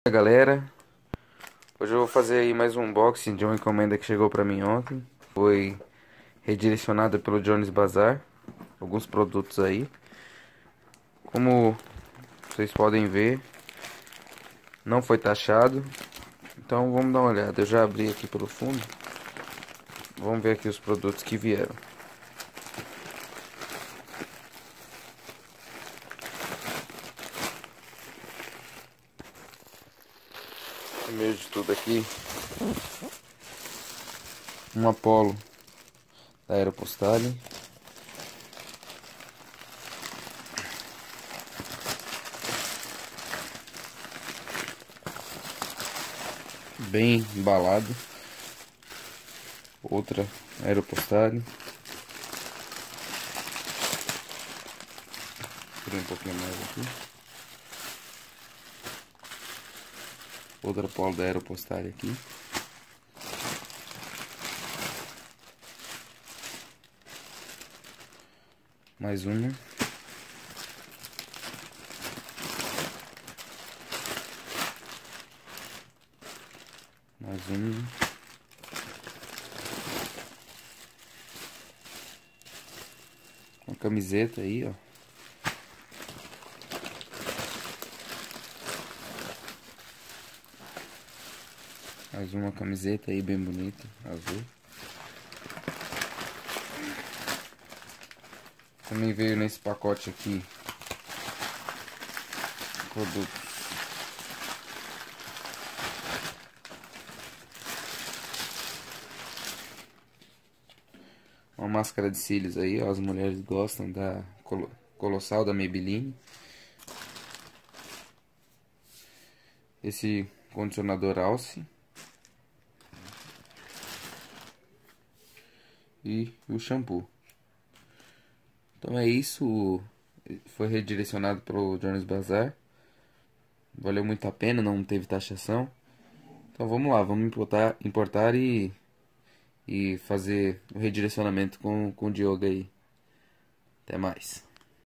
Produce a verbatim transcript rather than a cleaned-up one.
Galera, hoje eu vou fazer aí mais um unboxing de uma encomenda que chegou pra mim ontem. Foi redirecionada pelo Jones Bazar, alguns produtos aí. Como vocês podem ver, não foi taxado, então vamos dar uma olhada. Eu já abri aqui pelo fundo, vamos ver aqui os produtos que vieram. Primeiro de tudo aqui, um Apollo da Aeropostale. Bem embalado. Outra Aeropostale. Vou um pouquinho mais aqui. Outra Apollo da Aeropostale aqui. Mais uma. Mais uma. Uma camiseta aí, ó. Mais uma camiseta aí bem bonita, azul. Também veio nesse pacote aqui produtos. Uma máscara de cílios aí, ó, as mulheres gostam da Colossal da Maybelline. Esse condicionador Alce. E o shampoo. Então é isso. Foi redirecionado para o Jones Bazar. Valeu muito a pena, não teve taxação. Então vamos lá, vamos importar, importar e, e fazer o redirecionamento com, com o Diogo aí. Até mais.